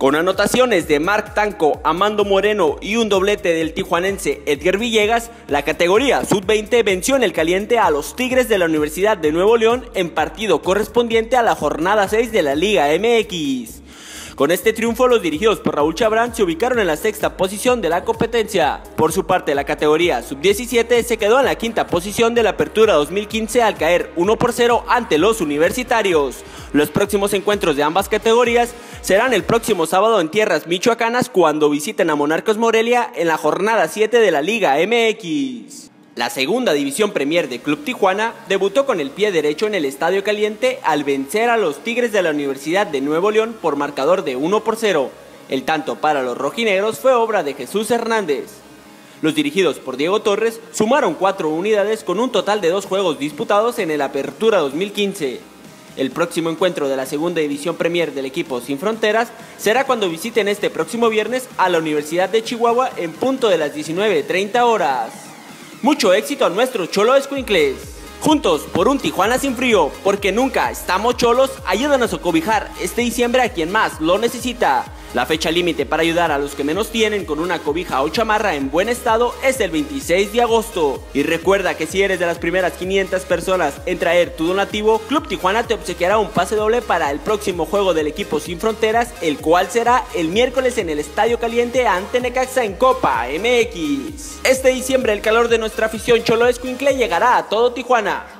Con anotaciones de Marc Tanco, Amando Moreno y un doblete del tijuanense Edgar Villegas, la categoría Sub-20 venció en el caliente a los Tigres de la Universidad de Nuevo León en partido correspondiente a la jornada 6 de la Liga MX. Con este triunfo, los dirigidos por Raúl Chabrán se ubicaron en la sexta posición de la competencia. Por su parte, la categoría Sub-17 se quedó en la quinta posición de la Apertura 2015 al caer 1-0 ante los universitarios. Los próximos encuentros de ambas categorías serán el próximo sábado en tierras michoacanas cuando visiten a Monarcas Morelia en la jornada 7 de la Liga MX. La segunda división Premier de Club Tijuana debutó con el pie derecho en el Estadio Caliente al vencer a los Tigres de la Universidad de Nuevo León por marcador de 1-0. El tanto para los rojinegros fue obra de Jesús Hernández. Los dirigidos por Diego Torres sumaron 4 unidades con un total de 2 juegos disputados en el Apertura 2015. El próximo encuentro de la segunda división Premier del equipo Sin Fronteras será cuando visiten este próximo viernes a la Universidad de Chihuahua en punto de las 19:30 horas. Mucho éxito a nuestros Cholos Escuincles. Juntos por un Tijuana sin frío, porque nunca estamos cholos, ayúdanos a cobijar este diciembre a quien más lo necesita. La fecha límite para ayudar a los que menos tienen con una cobija o chamarra en buen estado es el 26 de agosto. Y recuerda que si eres de las primeras 500 personas en traer tu donativo, Club Tijuana te obsequiará un pase doble para el próximo juego del equipo Sin Fronteras, el cual será el miércoles en el Estadio Caliente ante Necaxa en Copa MX. Este diciembre el calor de nuestra afición Cholo Escuincle llegará a todo Tijuana.